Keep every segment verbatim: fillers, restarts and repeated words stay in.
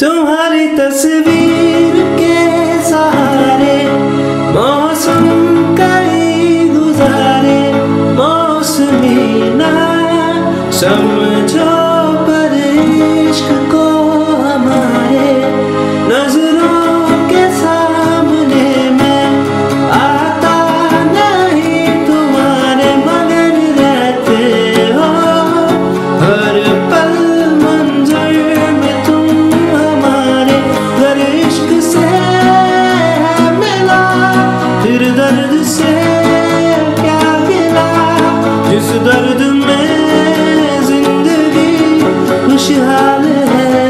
तुम्हारी तस्वीर के सहारे मौसम कई गुजारे, मौसमी ना समझो पर इश्क को हमारे, नजरों के सामने मैं आता नहीं तुम्हारे, मगर रहते हो हर पल मंजर में तुम हमारे। अगर इश्क से मिला फिर दर्द से क्या गिला, जिस दर्द में जिंदगी खुशहाल है,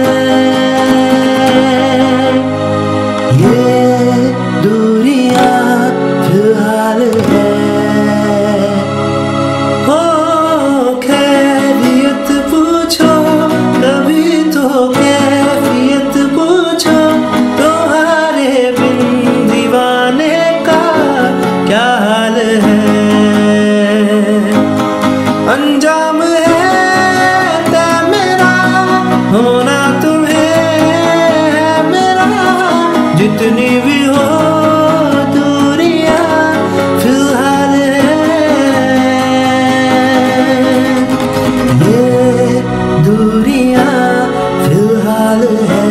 ये दूरियां फिलहाल है। हो खैरियत पूछो कभी तो कैफियत पूछो, तुम्हारे बिन दीवाने का क्या हाल है। अंजाम है तय मेरा, होना तुम्हें है मेरा, जितनी भी हो दूरियां फिलहाल है, ये दूरियां फिलहाल है।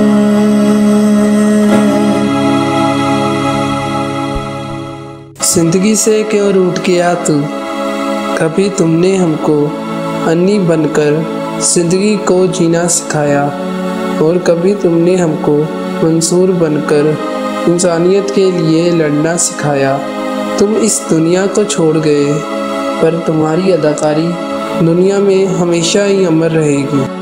जिंदगी से क्यों रूठ गया तू, कभी तुमने हमको अन्नी बनकर जिंदगी को जीना सिखाया, और कभी तुमने हमको मंसूर बनकर इंसानियत के लिए लड़ना सिखाया। तुम इस दुनिया को छोड़ गए, पर तुम्हारी अदाकारी दुनिया में हमेशा ही अमर रहेगी।